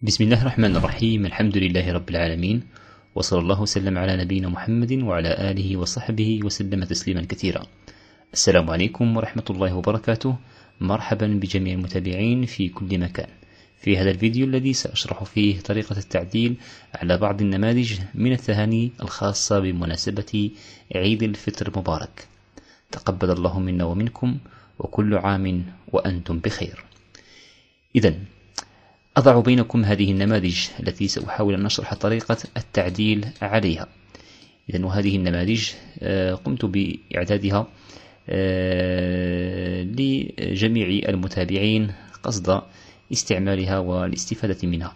بسم الله الرحمن الرحيم. الحمد لله رب العالمين، وصلى الله وسلم على نبينا محمد وعلى آله وصحبه وسلم تسليما كثيرا. السلام عليكم ورحمة الله وبركاته. مرحبا بجميع المتابعين في كل مكان. في هذا الفيديو الذي سأشرح فيه طريقة التعديل على بعض النماذج من التهاني الخاصة بمناسبة عيد الفطر المبارك. تقبل الله منا ومنكم، وكل عام وأنتم بخير. إذن أضع بينكم هذه النماذج التي سأحاول أن نشرح طريقة التعديل عليها. إذن وهذه النماذج قمت بإعدادها لجميع المتابعين قصد استعمالها والاستفادة منها.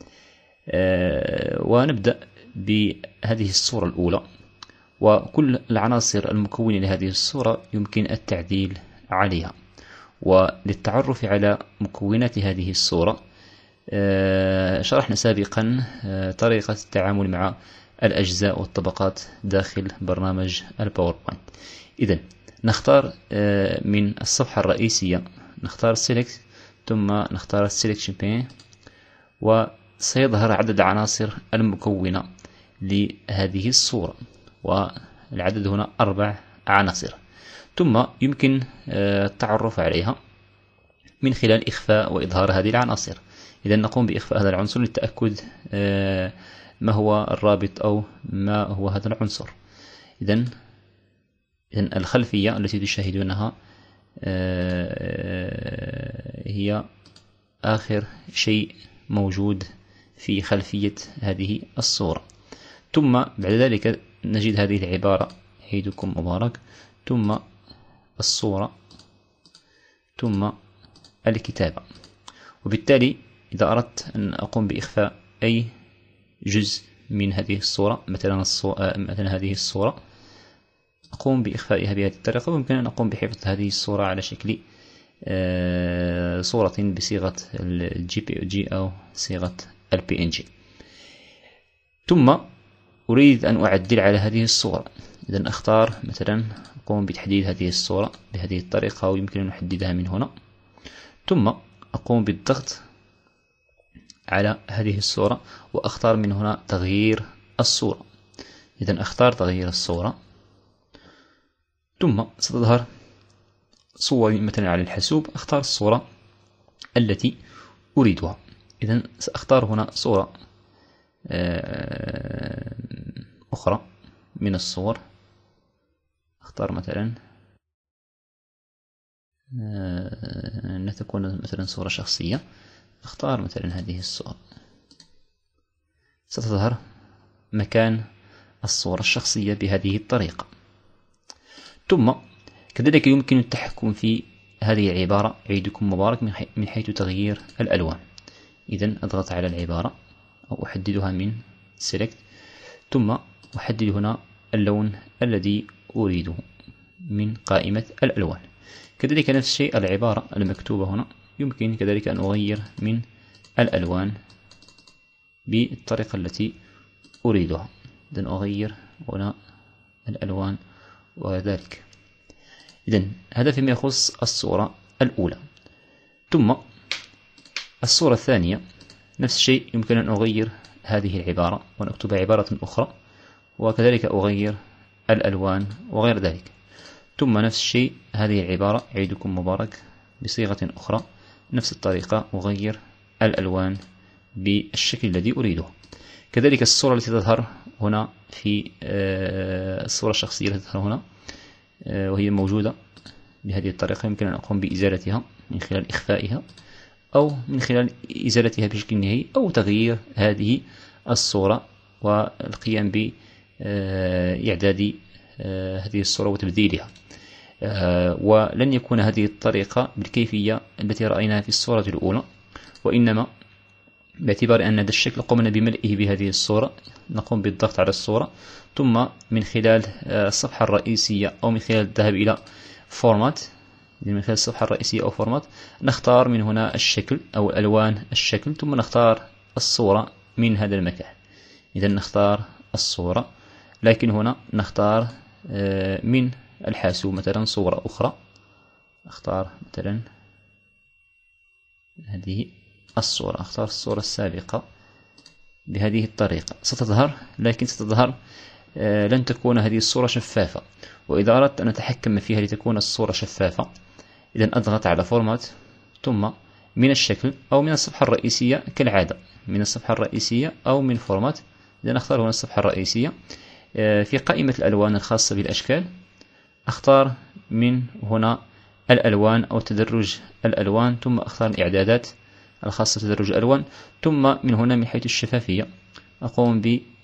ونبدأ بهذه الصورة الأولى، وكل العناصر المكونة لهذه الصورة يمكن التعديل عليها. وللتعرف على مكونات هذه الصورة شرحنا سابقا طريقة التعامل مع الأجزاء والطبقات داخل برنامج الباوربوينت. إذن نختار من الصفحة الرئيسية، نختار Select ثم نختار Selection Pane، وسيظهر عدد العناصر المكونة لهذه الصورة، والعدد هنا 4 عناصر. ثم يمكن التعرف عليها من خلال إخفاء وإظهار هذه العناصر. إذا نقوم بإخفاء هذا العنصر للتأكد ما هو الرابط أو ما هو هذا العنصر. إذا الخلفية التي تشاهدونها هي آخر شيء موجود في خلفية هذه الصورة. ثم بعد ذلك نجد هذه العبارة: عيدكم مبارك، ثم الصورة، ثم الكتابة. وبالتالي إذا أردت أن أقوم بإخفاء أي جزء من هذه الصورة، مثلا هذه الصورة، أقوم بإخفائها بهذه الطريقة. ويمكن أن أقوم بحفظ هذه الصورة على شكل صورة بصيغة الJPG أو صيغة الPNG. ثم أريد أن أعدل على هذه الصورة. إذا أختار مثلا، أقوم بتحديد هذه الصورة بهذه الطريقة، ويمكن أن نحددها من هنا. ثم أقوم بالضغط على هذه الصورة، وأختار من هنا تغيير الصورة. إذا أختار تغيير الصورة، ثم ستظهر صوري مثلا على الحاسوب. أختار الصورة التي أريدها. إذا سأختار هنا صورة أخرى من الصور. أختار مثلا أن تكون مثلا صورة شخصية. أختار مثلا هذه الصورة، ستظهر مكان الصورة الشخصية بهذه الطريقة. ثم كذلك يمكن التحكم في هذه العبارة: عيدكم مبارك، من حيث تغيير الألوان. إذن أضغط على العبارة أو أحددها من Select، ثم أحدد هنا اللون الذي أريده من قائمة الألوان. كذلك نفس الشيء العبارة المكتوبة هنا، يمكن كذلك أن أغير من الألوان بالطريقة التي أريدها. إذن أغير هنا الألوان وذلك. إذن هذا فيما يخص الصورة الأولى. ثم الصورة الثانية نفس الشيء، يمكن أن أغير هذه العبارة ونكتب عبارة أخرى، وكذلك أغير الألوان وغير ذلك. ثم نفس الشيء هذه العبارة: عيدكم مبارك، بصيغة أخرى نفس الطريقة أغير الألوان بالشكل الذي أريده. كذلك الصورة التي تظهر هنا في الصورة الشخصية التي تظهر هنا وهي موجودة بهذه الطريقة، يمكن أن أقوم بإزالتها من خلال إخفائها، أو من خلال إزالتها بشكل نهائي، أو تغيير هذه الصورة والقيام بإعداد هذه الصورة وتبديلها. ولن يكون هذه الطريقة بالكيفية التي رأيناها في الصورة الأولى، وإنما باعتبار أن هذا الشكل قمنا بملئه بهذه الصورة، نقوم بالضغط على الصورة، ثم من خلال الصفحة الرئيسية أو من خلال الذهاب إلى فورمات، من خلال الصفحة الرئيسية أو فورمات، نختار من هنا الشكل أو ألوان الشكل، ثم نختار الصورة من هذا المكان. إذا نختار الصورة، لكن هنا نختار من الحاسوب مثلا صورة أخرى. أختار مثلا هذه الصورة. أختار الصورة السابقة بهذه الطريقة، ستظهر، لكن ستظهر لن تكون هذه الصورة شفافة. وإذا أردت أن أتحكم فيها لتكون الصورة شفافة، إذن أضغط على فورمات، ثم من الشكل أو من الصفحة الرئيسية كالعادة، من الصفحة الرئيسية أو من فورمات. إذن أختار هنا الصفحة الرئيسية. في قائمة الألوان الخاصة بالأشكال أختار من هنا الألوان أو تدرج الألوان، ثم أختار الإعدادات الخاصة بتدرج الألوان، ثم من هنا من حيث الشفافية أقوم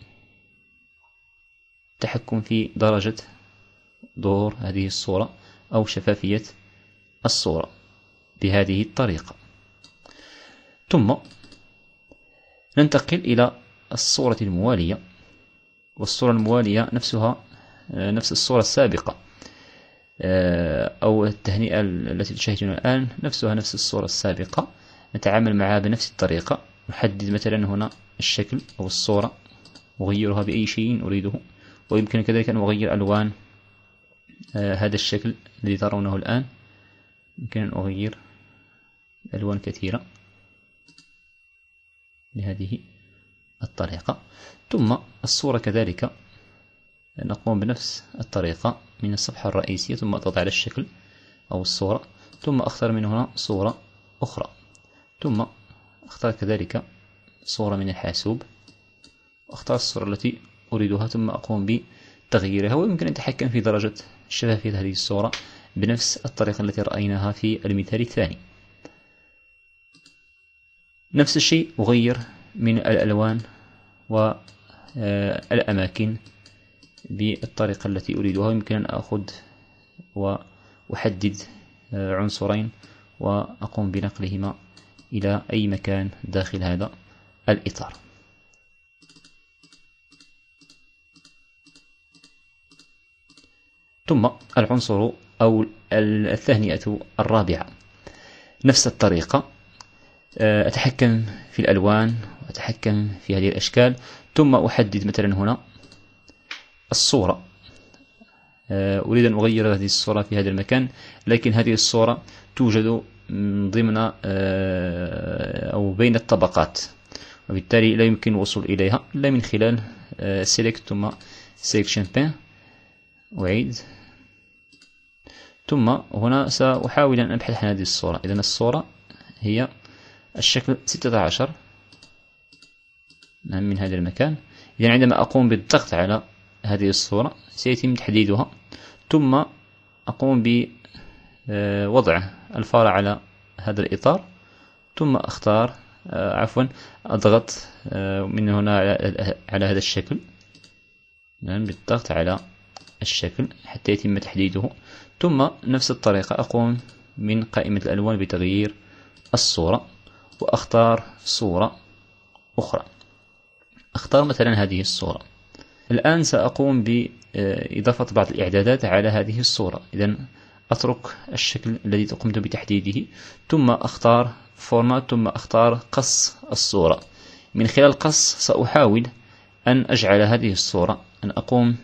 بالتحكم في درجة ظهور هذه الصورة أو شفافية الصورة بهذه الطريقة. ثم ننتقل إلى الصورة الموالية، والصورة الموالية نفسها نفس الصورة السابقة، أو التهنئة التي تشاهدونها الآن نفسها نفس الصورة السابقة. نتعامل معها بنفس الطريقة، نحدد مثلا هنا الشكل أو الصورة، أغيرها بأي شيء أريده، ويمكن كذلك أن أغير ألوان هذا الشكل الذي ترونه الآن. يمكن أن أغير ألوان كثيرة بهذه الطريقة. ثم الصورة كذلك نقوم بنفس الطريقة من الصفحة الرئيسية، ثم أضغط على الشكل أو الصورة، ثم أختار من هنا صورة أخرى، ثم أختار كذلك صورة من الحاسوب، وأختار الصورة التي أريدها، ثم أقوم بتغييرها. ويمكن أن أتحكم في درجة شفافية هذه الصورة بنفس الطريقة التي رأيناها في المثال الثاني. نفس الشيء أغير من الألوان والأماكن بالطريقة التي أريدها. يمكن أن أخذ وأحدد عنصرين وأقوم بنقلهما إلى أي مكان داخل هذا الإطار. ثم العنصر أو التهنئة الرابعة نفس الطريقة، أتحكم في الألوان وأتحكم في هذه الأشكال، ثم أحدد مثلا هنا الصورة. أريد أن أغير هذه الصورة في هذا المكان، لكن هذه الصورة توجد ضمن أو بين الطبقات، وبالتالي لا يمكن الوصول إليها إلا من خلال Select ثم Selection Pane. أعيد، ثم هنا سأحاول أن أبحث عن هذه الصورة. إذن الصورة هي الشكل 16 من هذا المكان. إذن عندما أقوم بالضغط على هذه الصورة سيتم تحديدها، ثم أقوم بوضع الفار على هذا الإطار، ثم أختار أضغط من هنا على هذا الشكل، بالضغط على الشكل حتى يتم تحديده. ثم نفس الطريقة أقوم من قائمة الألوان بتغيير الصورة، وأختار صورة أخرى. أختار مثلا هذه الصورة. الآن سأقوم بإضافة بعض الإعدادات على هذه الصورة. إذن أترك الشكل الذي قمت بتحديده، ثم أختار فورمات، ثم أختار قص الصورة. من خلال القص سأحاول أن أجعل هذه الصورة، أن أقوم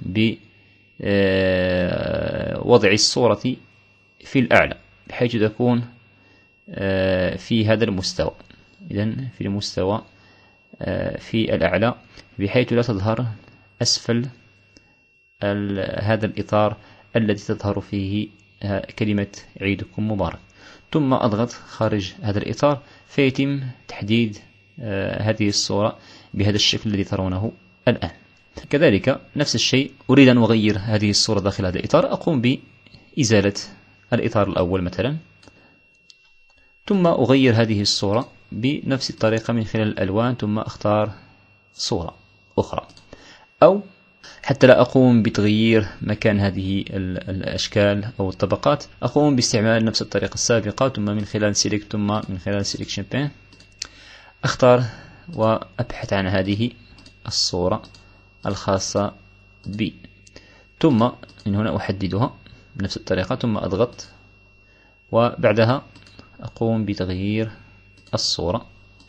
بوضع الصورة في الأعلى بحيث تكون في هذا المستوى. إذن في المستوى في الأعلى، بحيث لا تظهر أسفل هذا الإطار الذي تظهر فيه كلمة عيدكم مبارك. ثم أضغط خارج هذا الإطار فيتم تحديد هذه الصورة بهذا الشكل الذي ترونه الآن. كذلك نفس الشيء، أريد أن أغير هذه الصورة داخل هذا الإطار، أقوم بإزالة الإطار الأول مثلا، ثم أغير هذه الصورة بنفس الطريقة من خلال الألوان، ثم أختار صورة أخرى. أو حتى لا أقوم بتغيير مكان هذه الأشكال أو الطبقات، أقوم باستعمال نفس الطريقة السابقة، ثم من خلال Select ثم من خلال Selection Pane أختار وأبحث عن هذه الصورة الخاصة بي، ثم من هنا أحددها بنفس الطريقة، ثم أضغط، وبعدها أقوم بتغيير الصورة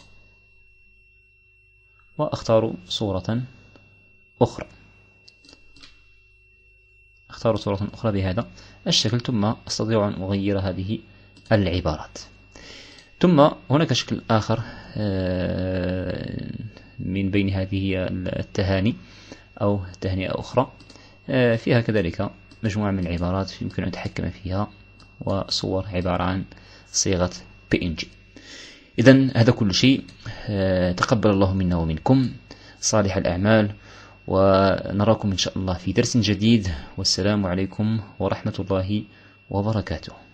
وأختار صورة أخرى. أختار صورة أخرى بهذا الشكل، ثم أستطيع أن أغير هذه العبارات. ثم هناك شكل آخر من بين هذه التهاني أو تهنئة أخرى فيها كذلك مجموعة من العبارات يمكن أن نتحكم فيها، وصور عبارة عن صيغة PNG. إذن هذا كل شيء. تقبل الله منا ومنكم صالح الأعمال، ونراكم إن شاء الله في درس جديد، والسلام عليكم ورحمة الله وبركاته.